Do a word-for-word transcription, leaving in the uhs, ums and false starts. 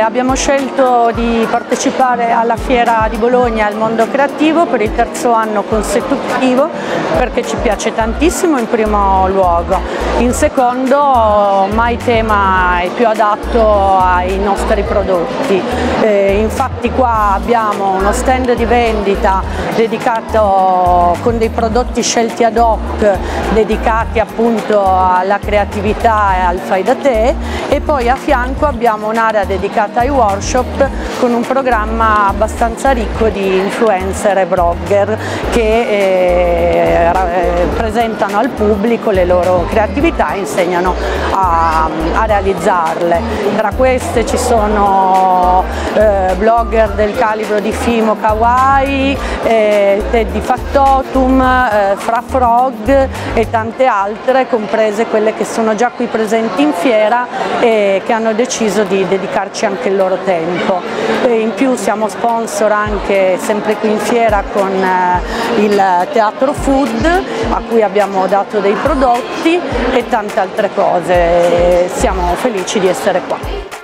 abbiamo scelto di partecipare alla Fiera di Bologna al Mondo Creativo per il terzo anno consecutivo perché ci piace tantissimo in primo luogo, in secondo mai tema è più adatto ai nostri prodotti. Eh, infatti qua abbiamo uno stand di vendita dedicato con dei prodotti scelti ad hoc dedicati appunto alla creatività e al fai da te, e poi a fianco abbiamo un'area dedicata ai workshop con un programma abbastanza ricco di influencer e blogger che eh, presentano al pubblico le loro creatività e insegnano a, a realizzarle. Tra queste ci sono eh, blogger del calibro di Fimo Kawaii, eh, Teddy Factotum, eh, Fra Frog e tante altre, comprese quelle che sono già qui presenti in fiera e che hanno deciso di dedicarci anche il loro tempo. E in più siamo sponsor anche sempre qui in fiera con eh, il Teatro Food, a cui abbiamo dato dei prodotti e tante altre cose. Siamo felici di essere qua.